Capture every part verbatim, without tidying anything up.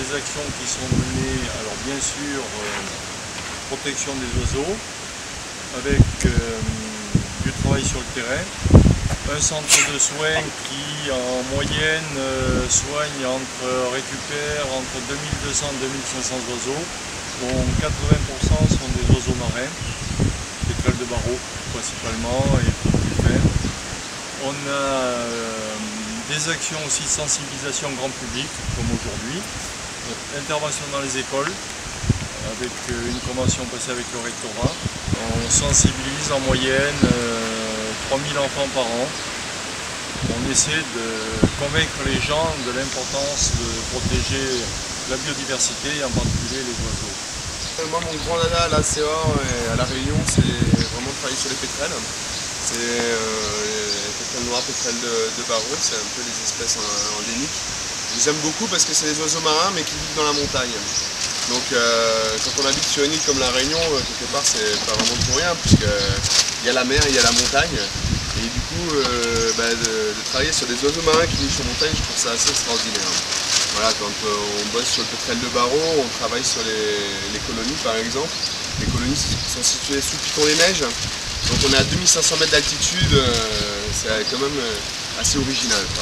des actions qui sont menées, alors bien sûr, euh, protection des oiseaux, avec euh, du travail sur le terrain, un centre de soins qui en moyenne euh, soigne, entre, récupère entre deux mille deux cents et deux mille cinq cents oiseaux, dont quatre-vingts pour cent sont des oiseaux marins, pétrels de barreau principalement et plus fins. On a euh, des actions aussi de sensibilisation grand public, comme aujourd'hui, intervention dans les écoles, avec une convention passée avec le rectorat. On sensibilise en moyenne euh, trois mille enfants par an. On essaie de convaincre les gens de l'importance de protéger la biodiversité et en particulier les oiseaux. Moi, mon grand dada à l'A C A et à La Réunion, c'est vraiment de travailler sur les pétrels. C'est euh, les pétrels noirs, pétrels de, de barreau, c'est un peu les espèces endémiques. J'aime beaucoup parce que c'est des oiseaux marins mais qui vivent dans la montagne. Donc euh, quand on habite sur une île comme La Réunion, quelque part c'est pas vraiment pour rien, puisqu'il y a la mer, il y a la montagne. Et du coup, euh, bah, de, de travailler sur des oiseaux marins qui vivent sur montagne, je trouve ça assez extraordinaire. Voilà, quand euh, on bosse sur le pétrel de barreau, on travaille sur les, les colonies par exemple. Les colonies sont situées sous Piton-les-Neiges. Donc on est à deux mille cinq cents mètres d'altitude, euh, c'est quand même euh, assez original. Quoi.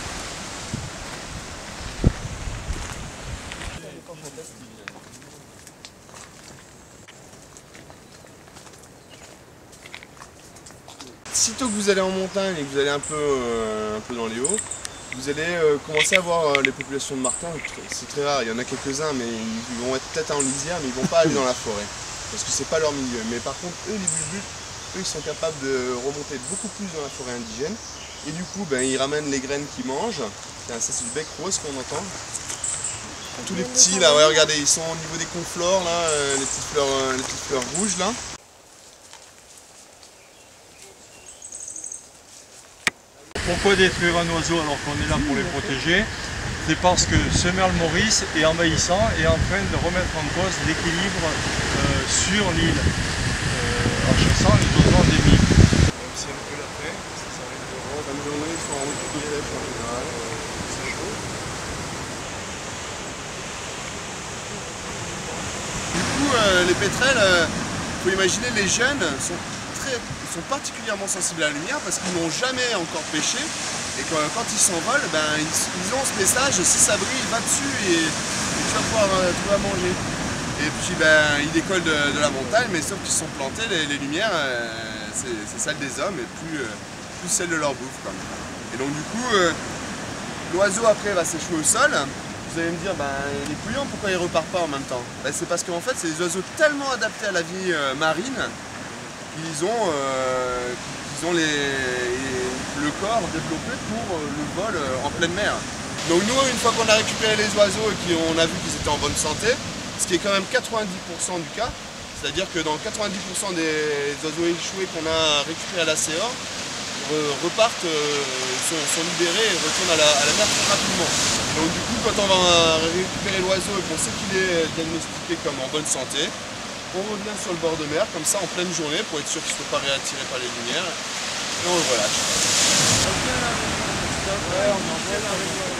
Sitôt que vous allez en montagne et que vous allez un peu, euh, un peu dans les hauts, vous allez euh, commencer à voir euh, les populations de martins. C'est très rare, il y en a quelques-uns, mais ils vont être peut-être en lisière, mais ils ne vont pas aller dans la forêt, parce que c'est pas leur milieu. Mais par contre, eux, les bulbuls, eux, ils sont capables de remonter beaucoup plus dans la forêt indigène. Et du coup, ben, ils ramènent les graines qu'ils mangent. Ça, c'est du bec rose qu'on entend. Tous les petits, là, ouais, regardez, ils sont au niveau des conflores, là, euh, les, petites fleurs, euh, les petites fleurs rouges, là. Pourquoi détruire un oiseau alors qu'on est là pour les protéger? C'est parce que ce merle maurice est envahissant et en train de remettre en cause l'équilibre euh, sur l'île, euh, en chassant les oiseaux endémiques. C'est un peu la paix, ça arrive de rendre, la journée, ils sont en retour de l'élève en général, c'est chaud. Du coup, euh, les pétrels, il euh, faut imaginer, les jeunes sont très... Ils sont particulièrement sensibles à la lumière parce qu'ils n'ont jamais encore pêché et quand, quand ils s'envolent, ben, ils, ils ont ce message, si ça brille, va dessus et, et tu vas pouvoir euh, trouver à manger. Et puis ben, ils décollent de, de la montagne, mais sauf qu'ils sont plantés, les, les lumières, euh, c'est celle des hommes et plus, euh, plus celle de leur bouffe. Quoi. Et donc du coup, euh, l'oiseau après va s'échouer au sol. Vous allez me dire, ben, il est couillant, pourquoi il repart pas en même temps? Ben, c'est parce qu'en fait, c'est des oiseaux tellement adaptés à la vie euh, marine. Ils ont, euh, ils ont les, le corps développé pour le vol en pleine mer. Donc nous, une fois qu'on a récupéré les oiseaux et qu'on a vu qu'ils étaient en bonne santé, ce qui est quand même quatre-vingt-dix pour cent du cas, c'est-à-dire que dans quatre-vingt-dix pour cent des oiseaux échoués qu'on a récupérés à l'A C A, repartent, sont, sont libérés et retournent à la, à la mer très rapidement. Donc du coup, quand on va récupérer l'oiseau et qu'on sait qu'il est diagnostiqué comme en bonne santé, on revient sur le bord de mer, comme ça, en pleine journée, pour être sûr qu'il ne soit pas réattiré par les lumières, et on le relâche.